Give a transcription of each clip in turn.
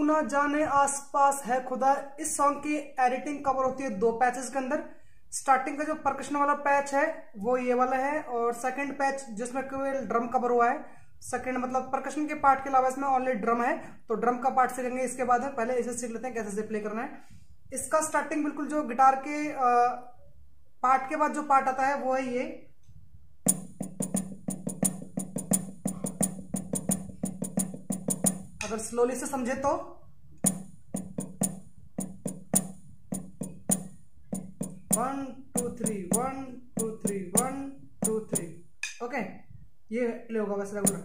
ना जाने आसपास है खुदा। इस सॉन्ग की एडिटिंग कवर होती है 2 पैचेस के अंदर। स्टार्टिंग का जो परकशन वाला पैच है वो ये वाला है, और सेकंड पैच जिसमें केवल ड्रम कवर हुआ है। सेकंड मतलब परकशन के पार्ट के अलावा इसमें ओनली ड्रम है, तो ड्रम का पार्ट सीखेंगे इसके बाद में। पहले इसे सीख लेते हैं कैसे से प्ले करना है। इसका स्टार्टिंग बिल्कुल जो गिटार के पार्ट के बाद जो पार्ट आता है वो है ये। अगर स्लोली से समझे तो one two three, one two three, one two three. Okay, ये प्ले होगा बस रेगुलर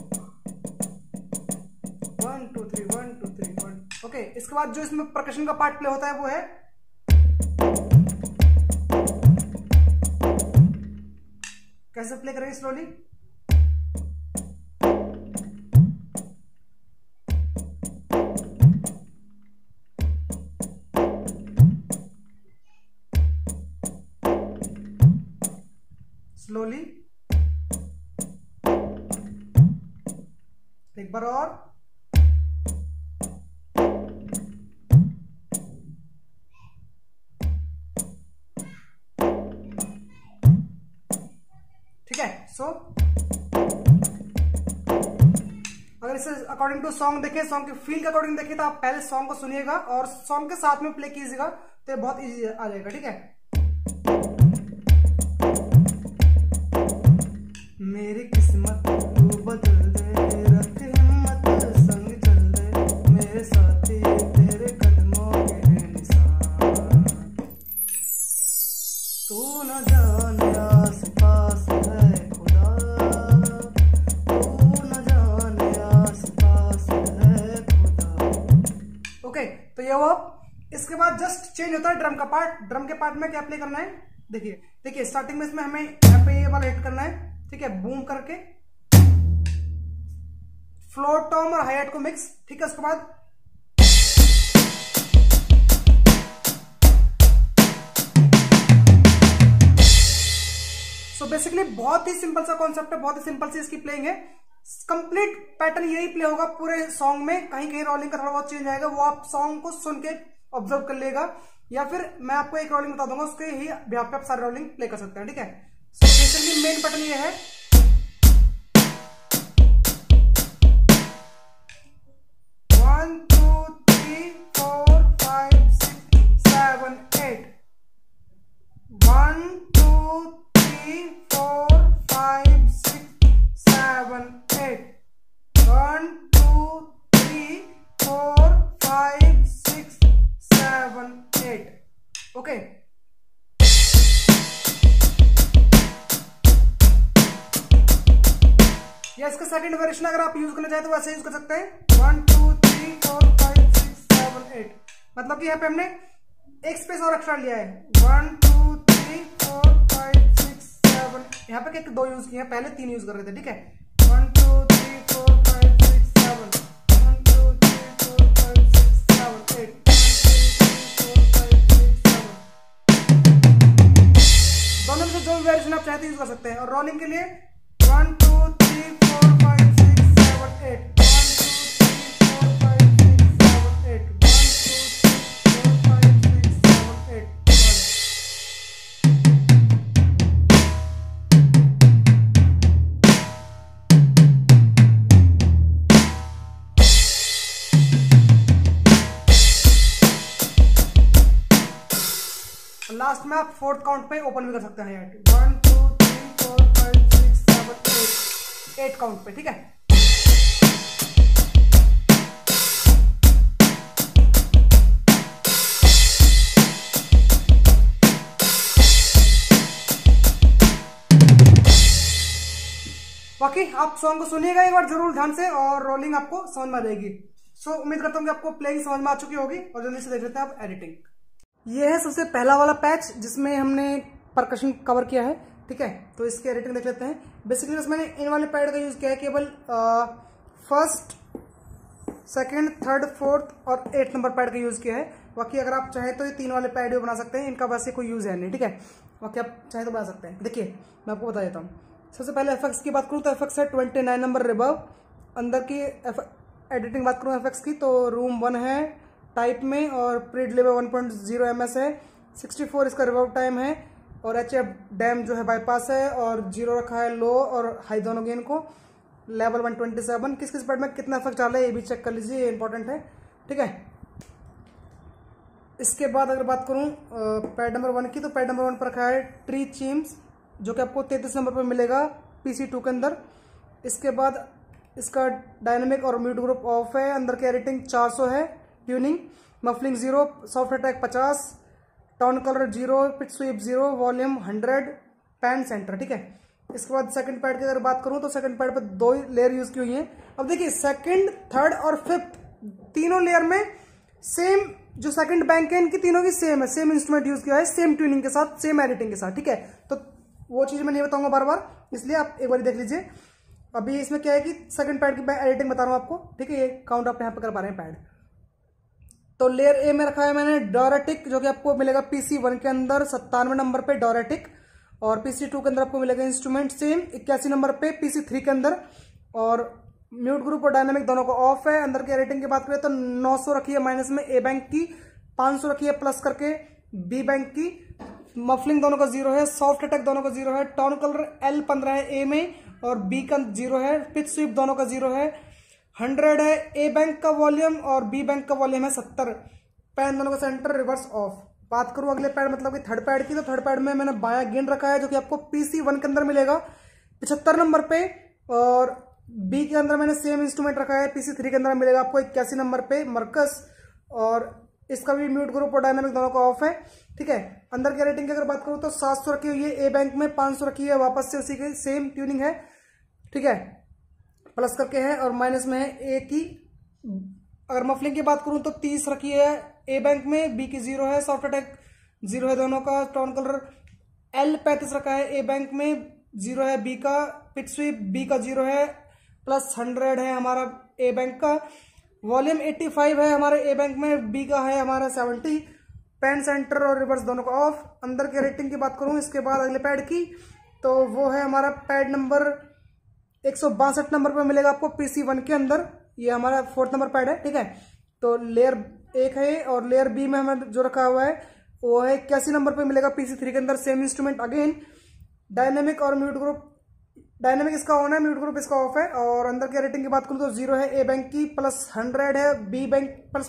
1 2 3 1 2 3 1। ओके, इसके बाद जो इसमें परकशन का पार्ट प्ले होता है वो है कैसे प्ले करेंगे स्लोली। स्लोली एक बार और। ठीक है, सो अगर इसे अकॉर्डिंग टू सॉन्ग देखें, सॉन्ग के फील के अकॉर्डिंग देखें, तो आप पहले सॉन्ग को सुनिएगा और सॉन्ग के साथ में प्ले कीजिएगा तो बहुत इजी आ जाएगा। ठीक है, मेरी किस्मत तू बदल दे, रख हिम्मत संग चल दे, मेरे साथी तेरे कदमों के हैं निशान, तू न जाने आस पास है खुदा, तू न जाने आस पास है खुदा। ओके, तो ये वो इसके बाद जस्ट चेंज होता है ड्रम का पार्ट। ड्रम के पार्ट में क्या प्ले करना है, देखिए स्टार्टिंग में इसमें हमें यहाँ पे ये वाला हिट करना है। ठीक है, बूम करके फ्लोर टॉम और हाई-हैट को मिक्स। ठीक है, उसके बाद सो बेसिकली बहुत ही सिंपल सा कॉन्सेप्ट है, बहुत ही सिंपल सी इसकी प्लेइंग है। कंप्लीट पैटर्न यही प्ले होगा पूरे सॉन्ग में। कहीं कहीं रोलिंग का थोड़ा बहुत चेंज आएगा, वो आप सॉन्ग को सुन के ऑब्जर्व कर लेगा, या फिर मैं आपको एक रोलिंग बता दूंगा, उसके ही बिहाफ पे आप सारे रोलिंग प्ले कर सकते हैं। ठीक है, सो बेसिकली मेन पैटर्न ये है। 1 2 3 4 5 6 7 8 1 2 3 4 5 6 7 8 1 2 3 4 5 6 7 8। ओके, या इसका सेकंड वेरिएशन अगर आप यूज करना चाहें तो वैसे यूज कर सकते हैं 1 2 3 4 5 6 7 8। मतलब कि यहाँ पे हमने एक स्पेस और एक्स्ट्रा लिया है 1 2 3 4 5 6 7। यहाँ पे दो यूज किए हैं, पहले 3 यूज कर रहे थे। ठीक है, 1 2 3 4 5 6 7 1 2 3 4 5 6 7 8 दोनों में से जो भी वेरिएशन आप चाहते हैं यूज कर सकते हैं। और रोलिंग के लिए 1 2 3 4 5 6 7 8 1 2 3 4 5 6 7 8 1 2 3 4 5 6 7 8 लास्ट में आप फोर्थ काउंट पे ओपन भी कर सकते हैं 1 2 3 4 5 6 7 8 काउंट पे। ठीक है, बाकी आप सॉन्ग को सुनिएगा एक बार जरूर ध्यान से, और रोलिंग आपको समझ में आ जाएगी। सो उम्मीद करता हूँ कि आपको प्लेइंग समझ में आ चुकी होगी, और जल्दी से देख लेते हैं आप एडिटिंग। ये है सबसे पहला वाला पैच जिसमें हमने परकशन कवर किया है। ठीक है, तो इसकी एडिटिंग देख लेते हैं। बेसिकली बस मैंने इन वाले पैड का यूज किया है, केवल फर्स्ट सेकंड थर्ड फोर्थ और 8 नंबर पैड का यूज किया है। बाकी अगर आप चाहें तो ये 3 वाले पैड भी बना सकते हैं, इनका वैसे कोई यूज है नहीं। ठीक है, बाकी आप चाहें तो बना सकते हैं। देखिए मैं आपको बता देता हूँ। सबसे पहले एफएक्स की बात करूँ तो एफएक्स है 29 नंबर रिवर्ब, अंदर की एडिटिंग बात करूँ एफएक्स की, तो रूम 1 है टाइप में और प्रीड लेवल 1.0 ms है, 64 इसका रिवर्ब टाइम है और HF डैम जो है बाईपास है और 0 रखा है लो और हाई दोनों गेन को, लेवल 127। किस किस पैड में कितना इफेक्ट डाला है ये भी चेक कर लीजिए, ये इंपॉर्टेंट है, ठीक है। इसके बाद अगर बात करूं पैड नंबर 1 की, तो पैड नंबर 1 पर रखा है ट्री चीम्स जो कि आपको 33 नंबर पर मिलेगा PC2 के अंदर। इसके बाद इसका डायनेमिक और म्यूट ग्रुप ऑफ है, अंदर की एडिटिंग 400 है, tuning muffling 0, soft attack 50, tone colour 0, pitch sweep 0, volume 100, pan centre, ठीक है। इसके बाद सेकंड पैड की अगर बात करूं तो सेकंड पैड पर 2 लेयर यूज की हुई है। अब देखिए सेकंड, थर्ड और फिफ्थ तीनों लेयर में सेम जो सेकंड बैंक है इनकी तीनों की सेम है, सेम इंस्ट्रूमेंट यूज किया है, सेम ट्यूनिंग के साथ, सेम एडिटिंग के साथ, ठीक है। तो वो चीज मैं नहीं बताऊंगा बार बार, इसलिए आप एक बार देख लीजिए। अभी इसमें क्या है कि सेकंड पैड की एडिटिंग बता रहा हूं आपको, ठीक है। ये काउंट आप यहाँ पे कर पा रहे हैं पैड। तो लेयर ए में रखा है मैंने डोरेटिक जो कि आपको मिलेगा PC1 के अंदर 97 नंबर पे डोरेटिक, और PC2 के अंदर आपको मिलेगा इंस्ट्रूमेंट सेम 81 नंबर पे PC3 के अंदर, और म्यूट ग्रुप और डायनामिक दोनों को ऑफ है। अंदर की एडिटिंग की बात करें तो 900 रखी है माइनस में ए बैंक की, 500 रखी है प्लस करके बी बैंक की, मफलिंग दोनों का 0 है, सॉफ्ट अटैक दोनों का 0 है, टोन कलर L15 है ए में और बी का 0 है, पिच स्वीप दोनों का 0 है, 100 है ए बैंक का वॉल्यूम और बी बैंक का वॉल्यूम है 70, पैन दोनों का सेंटर रिवर्स ऑफ। बात करूं अगले पैड मतलब कि थर्ड पैड की, तो थर्ड पैड में मैंने बायां गेन रखा है जो कि आपको PC1 के अंदर मिलेगा 75 नंबर पे, और बी के अंदर मैंने सेम इंस्ट्रूमेंट रखा है PC3 के अंदर मिलेगा आपको 81 नंबर पे मर्कस, और इसका भी म्यूट ग्रुप और डायनामिक दोनों का ऑफ है, ठीक है। अंदर की रेटिंग की अगर बात करूं तो 700 रखी हुई है ए बैंक में, 500 रखी है वापस से उसी की सेम ट्यूनिंग है, ठीक है, प्लस करके है, और माइनस में है ए की। अगर मफलिंग की बात करूं तो 30 रखी है ए बैंक में, बी की 0 है, सॉफ्ट अटैक 0 है दोनों का, टोन कलर L35 रखा है ए बैंक में, 0 है बी का, पिच स्वीप बी का 0 है, प्लस 100 है हमारा ए बैंक का, वॉल्यूम 85 है हमारे ए बैंक में, बी का है हमारा 70, पैन सेंटर और रिवर्स दोनों का ऑफ। अंदर के रेटिंग की बात करूं इसके बाद अगले पैड की, तो वो है हमारा पैड नंबर 162 नंबर पे मिलेगा आपको PC1 के अंदर, ये हमारा 4th नंबर पैड है, ठीक है। तो लेयर 1 है और लेयर बी में हमें जो रखा हुआ है वो है 81 नंबर पे मिलेगा PC3 के अंदर, सेम इंस्ट्रूमेंट अगेन, डायनेमिक और म्यूट ग्रुप, डायनेमिक इसका ऑन है, म्यूट ग्रुप इसका ऑफ है। और अंदर की रेटिंग की बात करूं तो 0 है ए बैंक की, प्लस 100 है बी बैंक, प्लस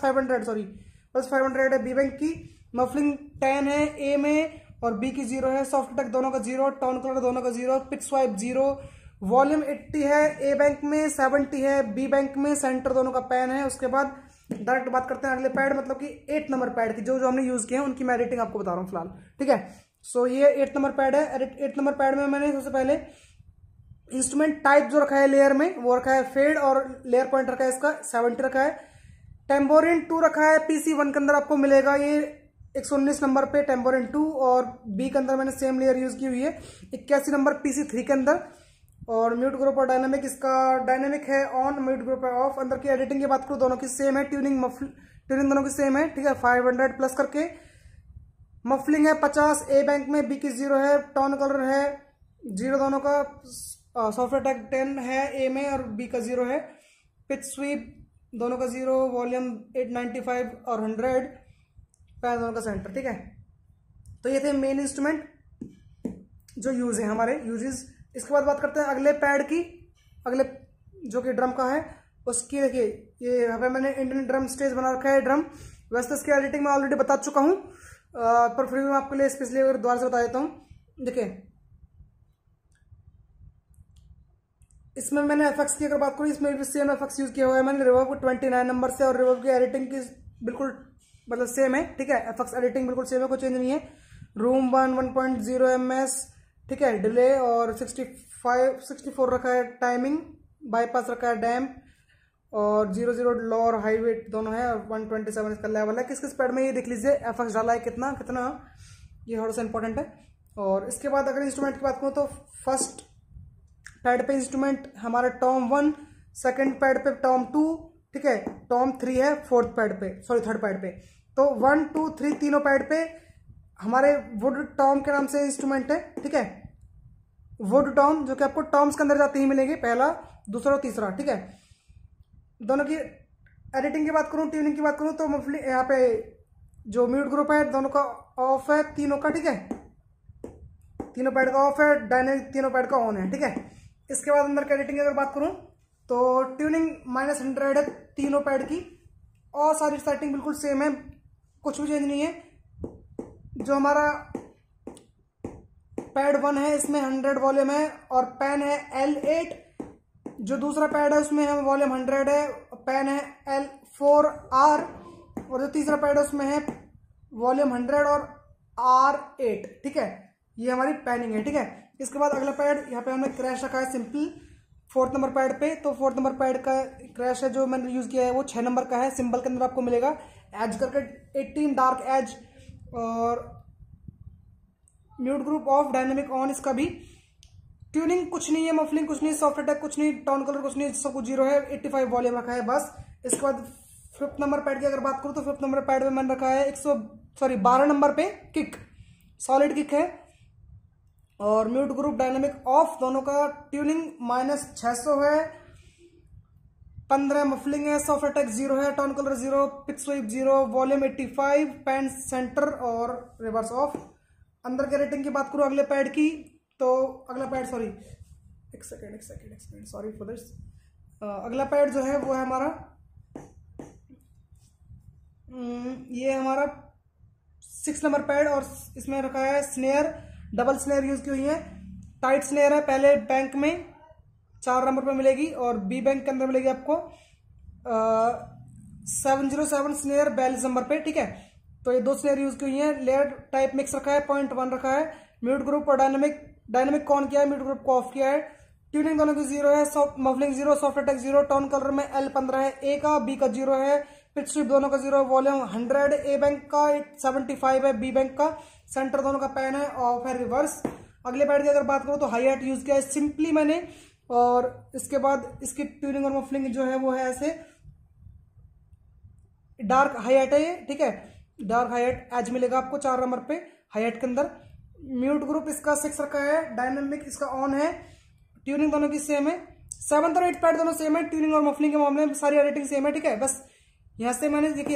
500 है बी बैंक की, मफलिंग 10 है ए में और बी की 0 है, सॉफ्ट अटैक दोनों का 0, टोन कलर दोनों का 0, पिच स्वाइप 0, वॉल्यूम 80 है ए बैंक में, 70 है बी बैंक में, सेंटर दोनों का पैन है। उसके बाद डायरेक्ट बात करते हैं अगले पैड मतलब कि 8 नंबर पैड की, जो जो हमने यूज किए हैं उनकी मैं रेटिंग आपको बता रहा हूँ फिलहाल, ठीक है। सो ये 8 नंबर पैड है। 8 नंबर पैड में मैंने सबसे पहले इंस्ट्रूमेंट टाइप जो रखा है लेयर में वो रखा है फेड, और लेयर पॉइंट रखा है इसका 70 रखा है। टेम्बोरिन 2 रखा है PC1 के अंदर, आपको मिलेगा ये 119 नंबर पे टेम्बोरिन 2, और बी के अंदर मैंने सेम लेयर यूज की हुई है 81 नंबर PC3 के अंदर। और म्यूट ग्रुप और डायनामिक, इसका डायनामिक है ऑन, म्यूट ग्रुप है ऑफ। अंदर की एडिटिंग की बात करूं दोनों की सेम है, ट्यूनिंग दोनों की सेम है, ठीक है, 500 प्लस करके। मफलिंग है 50 ए बैंक में, बी की 0 है, टोन कलर है 0 दोनों का, सॉफ्ट अटैक 10 है ए में और बी का 0 है, पिच स्वीप दोनों का 0, वॉल्यूम 895 और 100, पैन दोनों का सेंटर, ठीक है। तो ये थे मेन इंस्ट्रूमेंट जो यूज है हमारे यूजेस। इसके बाद बात करते हैं अगले पैड की, अगले जो कि ड्रम का है उसकी। देखिए ये यहाँ पे मैंने इंडियन ड्रम स्टेज बना रखा है ड्रम, वैसे तो इसकी एडिटिंग मैं ऑलरेडी बता चुका हूँ, पर फिर मैं आपके लिए स्पेशली अगर दोबारा से बता देता हूँ। देखिए इसमें मैंने एफएक्स की अगर बात करूँ, इसमें भी सेम एफएक्स यूज किया हुआ है मैंने, रिवर्ब को 29 नंबर से, और रिवर्ब की एडिटिंग की बिल्कुल मतलब सेम है, ठीक है, एफएक्स एडिटिंग बिल्कुल सेम है, कोई चेंज नहीं है। रूम 1.0 ms, ठीक है, डिले और 64 रखा है टाइमिंग, बाईपास रखा है डैम्प, और 00 लो और हाई वेट दोनों है, और 127 इसका लेवल है। किस किस पैड में ये देख लीजिए एफएक्स डाला है कितना कितना, ये थोड़ा सा इंपॉर्टेंट है। और इसके बाद अगर इंस्ट्रूमेंट की बात करूँ तो फर्स्ट पैड पे इंस्ट्रूमेंट हमारा टॉम 1, सेकंड पैड पे टॉम 2, ठीक है, टॉम 3 है थर्ड पैड पे। तो 1, 2, 3 तीनों पैड पे हमारे वुड टॉम के नाम से इंस्ट्रूमेंट है, ठीक है, वुड टॉम, जो कि आपको टॉम्स के अंदर जाते ही मिलेंगे, पहला, दूसरा और तीसरा, ठीक है। दोनों की एडिटिंग की बात करूँ, ट्यूनिंग की बात करूँ तो मफली यहाँ पे जो म्यूट ग्रुप है दोनों का ऑफ है, तीनों का, ठीक है, तीनों पैड का ऑफ है, डायनेमिक तीनों पैड का ऑन है, ठीक है। इसके बाद अंदर की एडिटिंग की अगर बात करूँ तो ट्यूनिंग -100 है तीनों पैड की, और सारी सेटिंग बिल्कुल सेम है, कुछ भी चेंज नहीं है। जो हमारा पैड 1 है इसमें 100 वॉल्यूम है और पैन है L8। जो दूसरा पैड है उसमें है वॉल्यूम 100 है, पैन है L4R। और जो तीसरा पैड है उसमें है वॉल्यूम 100 और R8, ठीक है। ये हमारी पैनिंग है, ठीक है। इसके बाद अगला पैड यहाँ पे हमने क्रैश रखा है सिंपल 4th नंबर पैड पे। तो 4th नंबर पैड का क्रैश है जो मैंने यूज किया है वो 6 नंबर का है। सिंबल के अंदर आपको मिलेगा एज करके 18 डार्क एज, और mute group off, dynamic on. इसका भी ट्यूनिंग कुछ नहीं है, मफलिंग कुछ नहीं, सॉफ्ट अटैक कुछ नहीं, टोन कलर कुछ नहीं, सब कुछ 0 है। 85 वॉल्यूम रखा है बस। इसके बाद 5th नंबर पैड की अगर बात करूँ तो 5th नंबर पैड पे मैंने रखा है 12 नंबर पे किक, सॉलिड किक है। और म्यूट ग्रुप डायनेमिक ऑफ, दोनों का ट्यूनिंग -600 है, 15 मफलिंग है, सॉफ्ट अटैक 0 है, tone colour 0, pitch sweep 0, volume 85, pan centre और रिवर्स ऑफ। अंदर के रेटिंग की बात करूं अगले पैड की तो अगला पैड, सॉरी एक सेकेंड सॉरी फॉर दिस। अगला पैड जो है वो है हमारा ये हमारा 6 नंबर पैड, और इसमें रखा है स्नेयर, डबल स्नेयर यूज की हुई है। टाइट स्नेयर है, पहले बैंक में 4 नंबर पे मिलेगी और बी बैंक के अंदर मिलेगी आपको 707 स्नेयर 42 नंबर पे, ठीक है। तो ये 2 स्नेयर यूज की हुई है। लेयर टाइप मिक्स रखा है, 0.1 रखा है। म्यूट ग्रुप और डायनेमिक कौन किया है, म्यूट ग्रुप को ऑफ किया है। ट्यूनिंग दोनों की 0 है, muffling 0, soft attack 0, tone colour में L15 है, ए का, बी का 0 है, पिच स्वीप दोनों का 0, वॉल्यूम 100, ए बैंक का 75 है, बी बैंक का, सेंटर दोनों का पैन है, ऑफ है, रिवर्स। अगले पैड की अगर बात करूं तो हाई हाइट यूज किया है सिंपली मैंने, और इसके बाद इसकी ट्यूनिंग और मफलिंग जो है वो है ऐसे डार्क हाई हाइट है ये, ठीक है। डार्क हाई हाइट एज मिलेगा आपको 4 नंबर पे हाई हाइट के अंदर। म्यूट ग्रुप इसका 6 रखा है, डायनेमिक इसका ऑन है। ट्यूनिंग दोनों की सेम है, 7th और 8th पैड दोनों सेम है। ट्यूनिंग और मफलिंग के मामले में सारी एडिटिंग सेम है, ठीक है। बस यहां से मैंने देखिए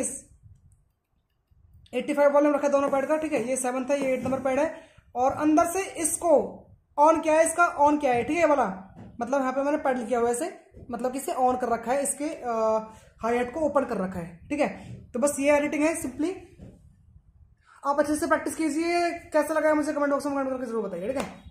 85 वॉल्यूम रखा है दोनों पैड का, ठीक है। ये 7th है, ये 8th नंबर पैड है, और अंदर से इसको ऑन किया है, इसका ऑन किया है, ठीक है। वाला मतलब यहाँ पे मैंने पैडल किया हुआ है ऐसे, मतलब कि इसे ऑन कर रखा है, इसके हाई हाइट को ओपन कर रखा है, ठीक है। तो बस ये एडिटिंग है सिंपली। आप अच्छे से प्रैक्टिस कीजिए। कैसा लगा है मुझे कमेंट बॉक्स में कमेंट करके जरूर बताइए, ठीक है।